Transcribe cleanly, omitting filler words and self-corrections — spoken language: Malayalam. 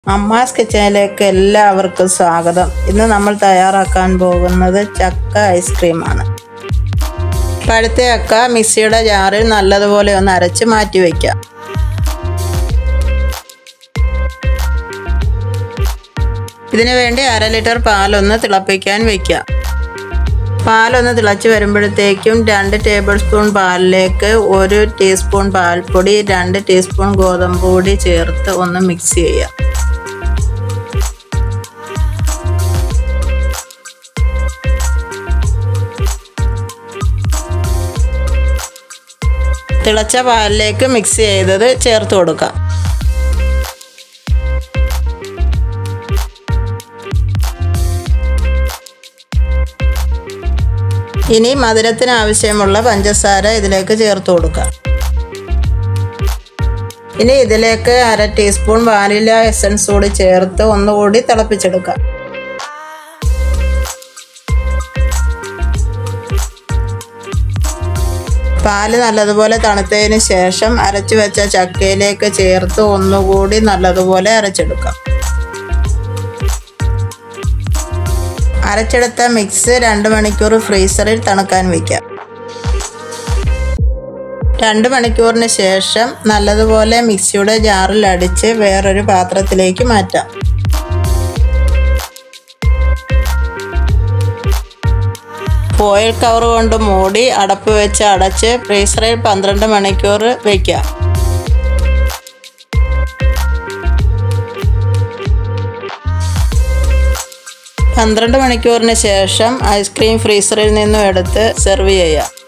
അമ്മാസ് കിച്ചണിലേക്ക് എല്ലാവർക്കും സ്വാഗതം. ഇന്ന് നമ്മൾ തയ്യാറാക്കാൻ പോകുന്നത് ചക്ക ഐസ്ക്രീമാണ്. പഴുത്ത ചക്ക മിക്സിയുടെ ജാറിൽ നല്ലതുപോലെ ഒന്ന് അരച്ച് മാറ്റി വയ്ക്കാം. ഇതിനു വേണ്ടി 1/2 ലിറ്റർ പാലൊന്ന് തിളപ്പിക്കാൻ വയ്ക്കാം. പാലൊന്ന് തിളച്ച് വരുമ്പോഴത്തേക്കും 2 ടേബിൾ സ്പൂൺ പാലിലേക്ക് 1 ടീസ്പൂൺ പാൽപ്പൊടി, 2 ടീസ്പൂൺ ഗോതമ്പ് പൊടി ചേർത്ത് ഒന്ന് മിക്സ് ചെയ്യാം. തിളച്ച പാലിലേക്ക് മിക്സ് ചെയ്തത് ചേർത്ത് കൊടുക്കാം. ഇനി മധുരത്തിന് ആവശ്യമുള്ള പഞ്ചസാര ഇതിലേക്ക് ചേർത്ത് കൊടുക്കാം. ഇനി ഇതിലേക്ക് 1/2 ടീസ്പൂൺ വാനില എസൻസ് കൂടി ചേർത്ത് ഒന്നുകൂടി തിളപ്പിച്ചെടുക്കാം. പാല് നല്ലതുപോലെ തണുത്തതിന് ശേഷം അരച്ചു വെച്ച ചക്കയിലേക്ക് ചേർത്ത് ഒന്നുകൂടി നല്ലതുപോലെ അരച്ചെടുക്കാം. അരച്ചെടുത്ത മിക്സ് 2 മണിക്കൂർ ഫ്രീസറിൽ തണുക്കാൻ വയ്ക്കാം. 2 മണിക്കൂറിന് ശേഷം നല്ലതുപോലെ മിക്സിയുടെ ജാറിൽ അടിച്ച് വേറൊരു പാത്രത്തിലേക്ക് മാറ്റാം. ഫോയിൽ കവർ കൊണ്ട് മൂടി അടപ്പ് വെച്ച് അടച്ച് ഫ്രീസറിൽ 12 മണിക്കൂർ വയ്ക്കാം. പന്ത്രണ്ട് മണിക്കൂറിന് ശേഷം ഐസ്ക്രീം ഫ്രീസറിൽ നിന്നും എടുത്ത് സെർവ് ചെയ്യാം.